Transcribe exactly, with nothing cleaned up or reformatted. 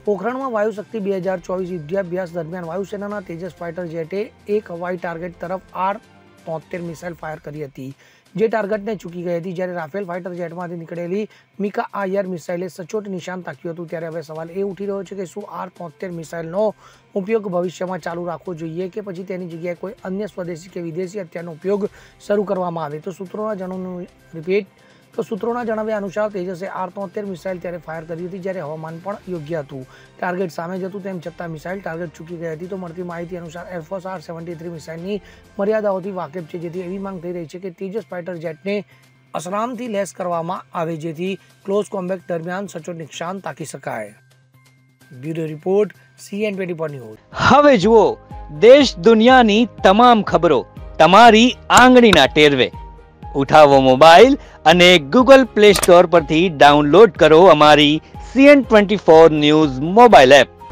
પોખરણમાં વાયુશક્તિ બે હજાર ચોવીસ યુદ્ધાભ્યાસ દરમિયાન વાયુસેનાના તેજસ ફાઇટર જેટે એક હવાઈ ટાર્ગેટ તરફ આર તોતેર મિસાઇલ ફાયર કરી હતી, જે ટાર્ગેટને ચૂકી ગઈ હતી। જ્યારે રાફેલ ફાઇટર જેટમાંથી નીકળેલી મિકા આયર મિસાઇલે સચોટ નિશાન તાક્યું હતું। ત્યારે હવે સવાલ એ ઉઠી રહ્યો છે કે શું આર તોતેર મિસાઇલનો ઉપયોગ ભવિષ્યમાં ચાલુ રાખવો જોઈએ કે પછી તેની જગ્યાએ કોઈ અન્ય સ્વદેશી કે વિદેશી હથિયારનો ઉપયોગ શરૂ કરવામાં આવે? તો સૂત્રોના જણાવ્યું રિપીટ તો સૂત્રોના જણાવ્યા અનુસાર તેજસે આર તોતેર મિસાઇલ ત્યારે ફાયર કરી હતી જ્યારે હવામાન પણ યોગ્ય હતું, ટાર્ગેટ સામે જ હતું, તેમ છતાં મિસાઇલ ટાર્ગેટ ચૂકી ગઈ હતી। તો મળતી માહિતી અનુસાર એરફોર્સ આર સેવન્ટી થ્રી મિસાઇલની મર્યાદાઓથી વાકેફ છે, જેથી એવી માંગ થઈ રહી છે કે તેજસ ફાઇટર જેટને અસરામથી લેસ કરવામાં આવે જેથી ક્લોઝ કોમ્બેટ દરમિયાન સચોટ નિશાન તાકી શકાય। Bureau report CN twenty four news. હવે જુઓ દેશ દુનિયાની તમામ ખબરો તમારી આંગળીના ટેરવે। ઉઠાવો મોબાઈલ અને ગૂગલ પ્લે સ્ટોર પરથી ડાઉનલોડ કરો અમારી CN twenty four news mobile app.